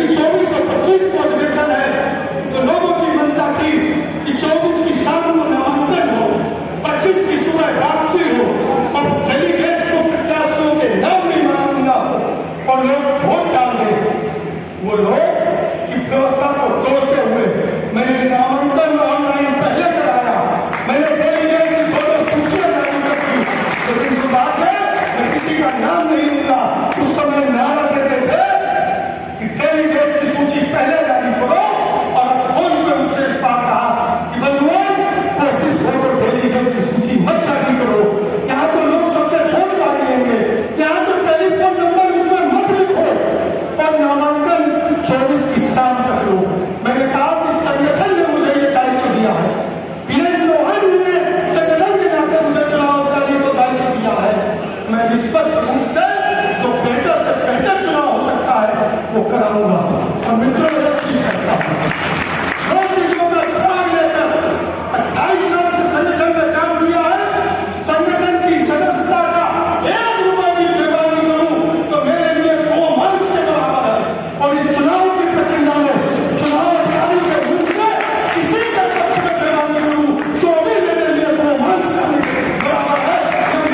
यदि 24 और 25 को अधिवेशन है तो लोगों की मंशा थी कि 24 की शाम को नामांकन हो, 25 की सुबह वापसी हो और डेलीगेट को प्रत्याशियों के नाम नहीं मांगना हो और लोग वोट डाल दें। वो लोग की व्यवस्था को तोड़ते हुए मैंने नामांकन ऑनलाइन पहले कराया, मैंने डेलीगेट की दोनों सूचियां जारी कर दी, लेकिन जो बात है मैं किसी का नाम नहीं लूंगा। उस समय नारा देते थे कि डेलीगेट की सूची पहले जारी करो और फोन पे मुझसे इस बात कहा कि बंधुओं कोशिश हो तो डेलीगेट की सूची मत जारी करो, यहाँ तो लोग सबसे वोट मांग लेंगे, यहाँ तो टेलीफोन नंबर इसमें मत लिखो और नामांकन 24 की शाम तक लो। मैंने कहा कि संगठन ने मुझे ये दायित्व दिया है, वीरेंद्र चौहान ने संगठन के नाते मुझे चुनाव अधिकारी को दायित्व दिया है, मैं निष्पक्ष रूप से जो बेहतर से बेहतर चुनाव हो सकता है वो कराऊंगा। और मित्रों एक चीज करता हूं, दो चीजों में भाग लेकर 28 साल से संगठन में काम किया है, संगठन की सदस्यता का 1 रुपए की बेईमानी करूं तो मेरे लिए गोमांस के बराबर है। और इस चुनाव की प्रक्रिया में चुनाव अधिकारी के रूप में किसी के पक्ष में बेईमानी करूं तो भी मेरे लिए गोमांस का बराबर है।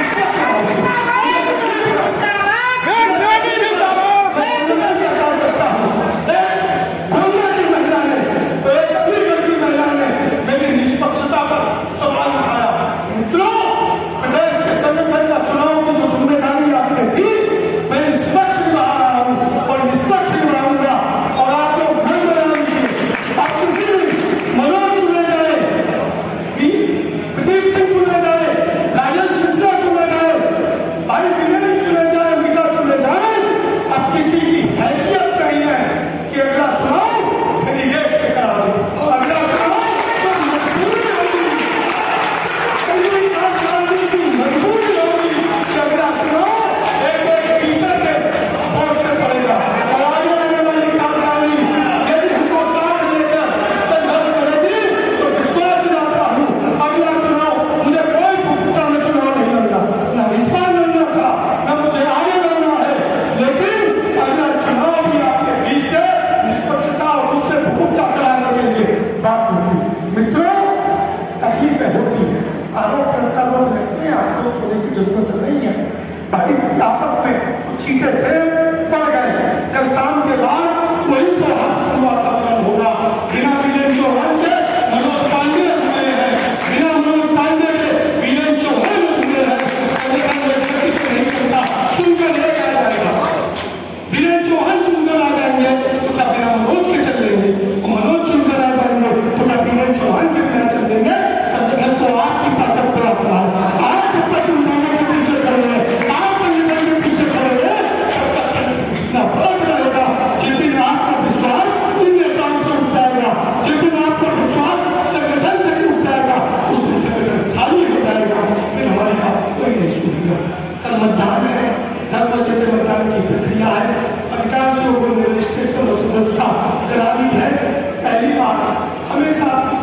निष्पक्षता पर सवाल उठाया। मित्रों, प्रदेश के संगठन का चुनाव की जो जिम्मेदारी आपने दी, मैं निष्पक्ष निभा रहा हूं और निष्पक्ष निभाऊंगा। और आप लोग मन बना लीजिए, आप किसी भी मनोज चुने गए, प्रदीप सिंह चुने गए, राजेश मिश्रा चुने गए, भाई वीरेंद्र चुने जाए, मीता चुने जाए, अब किसी की हैसियत नहीं है कि अगला चुनाव डेलीगेट से करा दे। अगला चुनाव जरूरत नहीं है भाई, आपस में कुछ चीजें थे पड़ गए, जब शाम के बाद वही सौहार्द वातावरण होगा। बिना वीरेंद्र चौहान के मनोज पांडे जुड़े हैं, बिना मनोज पांडे के वीरेंद्र चौहान जुड़े हैं, नहीं करता चुनकर ले जाएगा। वीरेंद्र चौहान चुनकर आ जाएंगे तो क्या बिना मनोज के चल लेंगे, और मनोज चुनकर आ जाएंगे तो क्या वीरेंद्र चौहान के बिना चल लेंगे। संगठन तो आपकी ताकत पर आता है, आपके पत्र कल मतदान है, 10 बजे से मतदान की प्रक्रिया है, अधिकांश लोगों ने रजिस्ट्रेशन और व्यवस्था करा ली है। पहली बार हमेशा